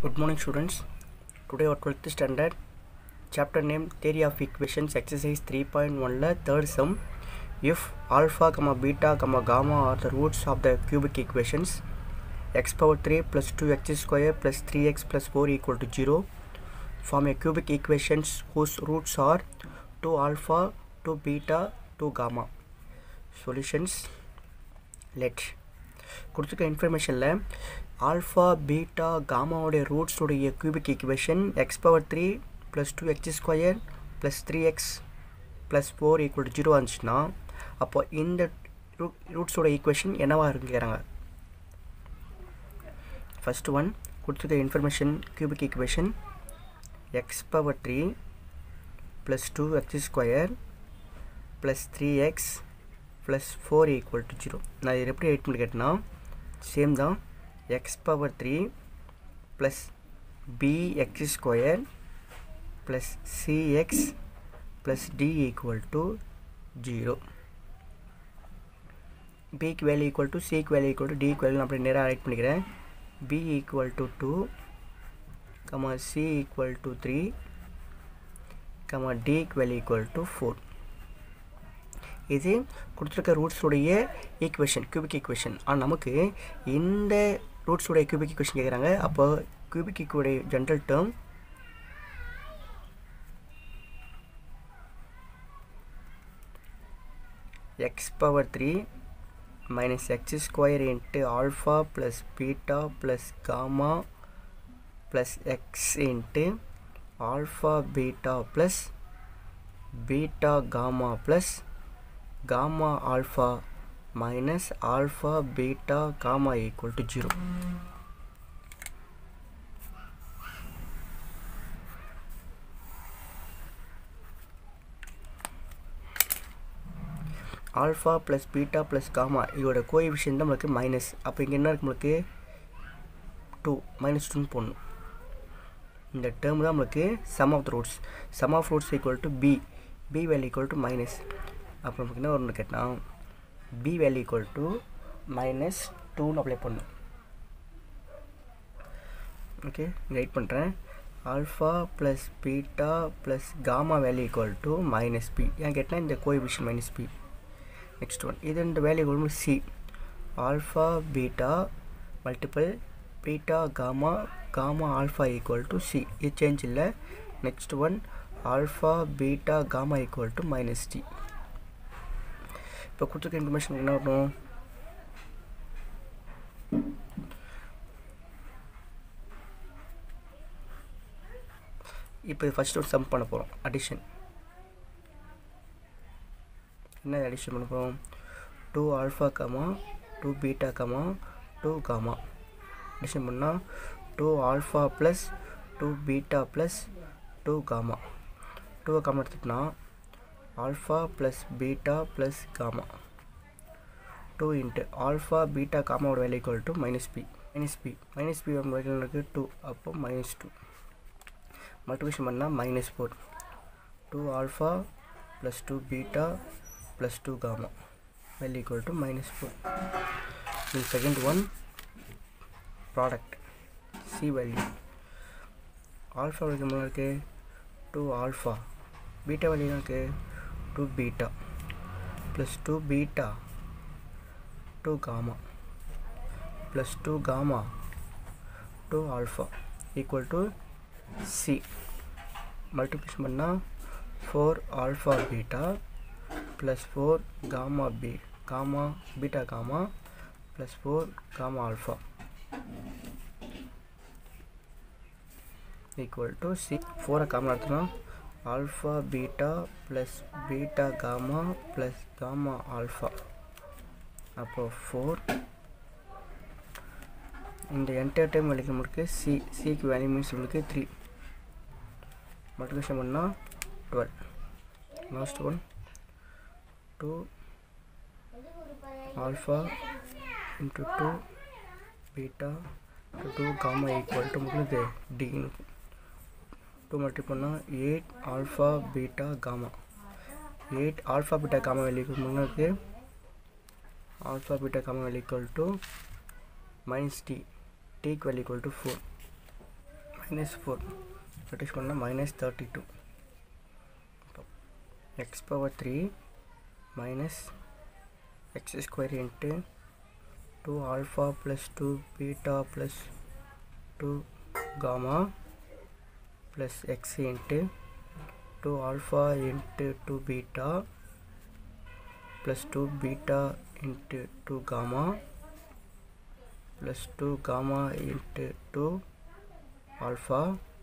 Good morning students. Today our 12th standard chapter name Theory of Equations exercise 3.1 la third sum. If alpha comma beta comma gamma are the roots of the cubic equations x power 3 plus 2x square plus 3x plus 4 equal to 0, form a cubic equations whose roots are 2 alpha, 2 beta, 2 gamma. Solutions. Let கொடுத்துருக்க இன்ஃபர்மேஷனில் alpha beta காமாவோடைய ரூட்ஸோடைய cubic equation x power 3 plus 2x square plus 3x plus 4 equal to 0 இருந்துச்சுன்னா அப்போ இந்த ரூட்ஸோட equation என்னவா இருக்குங்கிறாங்க. ஃபர்ஸ்ட் ஒன் கொடுத்துருக்க information cubic equation x power 3 plus 2x square plus 3x plus 4 equal to 0. நான் இது எப்படி எயிட் பண்ணி கேட்டேன்னா சேம் தான், x power 3 plus bx square plus cx plus d equal to 0. bக்கு வேல்யூ ஈக்குவல் டு cக்கு வேல்யூ ஈக்குவல் டு d க்கு வேல்யூ நான் அப்படி நேராக ரைட் பண்ணிக்கிறேன். b equal to 2 c equal to 3 d க்கு வேல்யூ ஈக்குவல் டு 4. இது கொடுத்துருக்க ரூட்ஸுடைய ஈக்குவேஷன் கியூபிக் ஈக்குவேஷன். ஆனால் நமக்கு இந்த ரூட்ஸுடைய கியூபிக் ஈக்குவேஷன் கேட்குறாங்க. அப்போ கியூபிக் ஈக்குடைய general term x power 3 minus x square into alpha plus beta plus gamma plus x into alpha beta plus beta gamma plus gamma alpha minus alpha beta gamma equal to 0. alpha plus beta plus gamma இதோட coefficient தான் நமக்கு minus. அப்போ இங்கே என்ன இருக்கு, நமக்கு 2 minus 2 போடணும். இந்த டேர்ம் தான் நமக்கு sum of the roots. Sum of roots equal to b value equal to minus. அப்போ நமக்கு என்ன ஒன்று கேட்டால் b value equal to minus 2ன்னு அப்ளை பண்ணணும். ஓகே, ரைட் பண்ணுறேன். Alpha plus beta plus gamma value equal to minus b. ஏன் கேட்டால் இந்த coefficient minus b. Next one, இது இந்த value equal to c. Alpha beta multiple beta gamma gamma alpha equal to c. இது change இல்லை. Next one, alpha beta gamma equal to minus d. இப்போ கொடுத்துருக்க information என்ன வரணும், இப்போ ஃபஸ்ட்டு ஒரு சம் பண்ண போகிறோம். அடிஷன். என்ன அடிஷன் பண்ண போகிறோம், 2 alpha gamma 2 beta gamma 2 gamma addition பண்ணால் 2 alpha plus 2 beta plus 2 gamma. 2 gamma எடுத்துட்டோம்னா alpha plus beta plus gamma 2 into alpha beta gamma ஓட value equal to minus b value இருக்கு 2. அப்போ minus 2 மல்டிபிகேஷன் பண்ணால் minus 4. 2 alpha plus 2 beta plus 2 gamma value equal to minus 4. in second one, product c value alpha value என்ன இருக்கு 2 alpha, beta value இருக்கு 2 beta plus 2 beta 2 gamma plus 2 gamma 2 alpha equal to c. multiplication பண்ணா 4 alpha beta plus 4 gamma beta gamma plus 4 gamma alpha equal to c. 4 common எடுத்தோம்னா alpha beta plus beta gamma plus gamma alpha. அப்போ 4 இந்த entire time value நமக்கு சிக்கு value means நமக்கு 3. Multiplication பண்ணால் 12. Last one 2 alpha into 2 beta to 2 gamma equal to நமக்கு d. 2 multiple பண்ணால் 8 alpha beta gamma. 8 alpha beta gamma value முன்னாடி alpha beta gamma value equal to minus d. t equal to 4. -4 reduce பண்ணால் -32 x power 3 minus x square into 2 alpha plus 2 beta plus 2 gamma plus x into 2 alpha into 2 beta plus 2 beta into 2 gamma plus 2 gamma into 2 alpha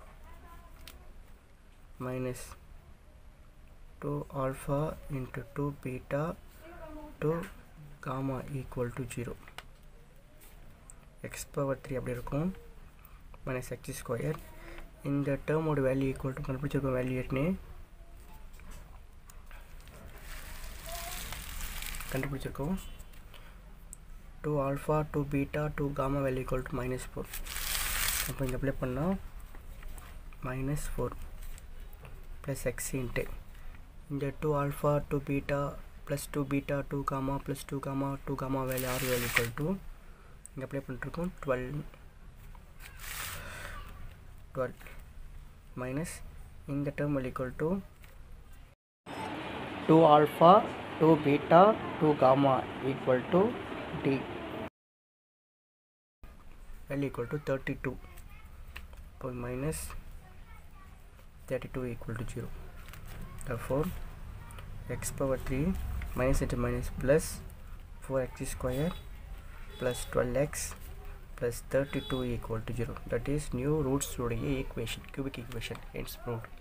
minus 2 alpha into 2 beta 2 gamma equal to 0. X power 3 அப்படி இருக்கும் minus x square. இந்த டேர்மோட value equal to கண்டுபிடிச்சிருக்க value ஏற்கனவே கண்டுபிடிச்சிருக்கோம் 2 alpha 2 beta 2 gamma value equal to -4. அப்போ இங்கே apply பண்ணால் -4 plus x into இந்த 2 alpha 2 beta plus 2 beta 2 gamma plus 2 gamma 2 gamma value r value equal to இங்கே அப்ளை பண்ணிருக்கோம் 12 minus இந்த term will equal to 2 alpha 2 beta 2 gamma equal to d value equal to 32 minus 32 equal to 0. Therefore x power 3 minus into minus plus 4x square plus 12x plus 32 equal to 0. That is new roots equation, cubic equation. Hence proved.